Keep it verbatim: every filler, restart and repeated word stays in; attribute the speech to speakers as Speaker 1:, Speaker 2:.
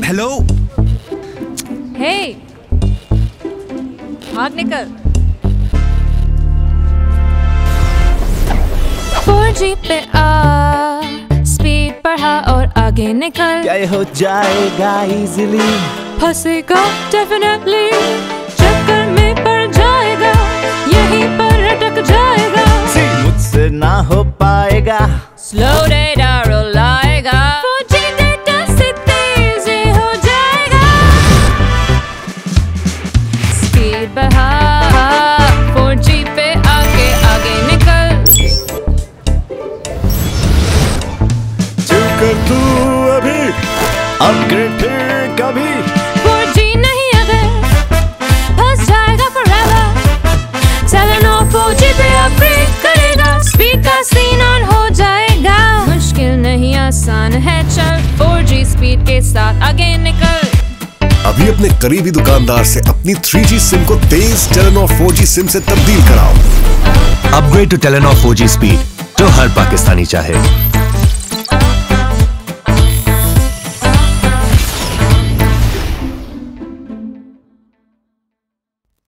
Speaker 1: Hello.
Speaker 2: हे, भाग निकल। Four G पे आ, स्पीड बढ़ा और आगे निकल।
Speaker 3: क्या ये हो जाएगा इजीली?
Speaker 2: फंसेगा डेफिनेटली, चक्कर में पड़ जाएगा, यहीं पर अटक जाएगा।
Speaker 3: मुझसे ना हो पाएगा,
Speaker 2: स्लो डेटा रुलाएगा, फोर जी डेटा से तेज हो जाएगा। स्पीड बढ़ा, फोर जी पे आगे आगे निकल।
Speaker 3: चुप तू अभी, अपग्रेड फिर कभी।
Speaker 2: फोर जी नहीं अगर, फंस जाएगा forever। सेवन और फोर जी पे अपग्रेड करेगा, स्पीड का सीन ऑन हो जाएगा। मुश्किल नहीं आसान है, चल फोर जी स्पीड के साथ आगे निकल।
Speaker 4: अभी अपने करीबी दुकानदार से अपनी थ्री जी सिम को तेज टेलीनॉर फोर जी सिम से तब्दील कराओ।
Speaker 5: Upgrade to Telenor four G speed जो हर पाकिस्तानी चाहे।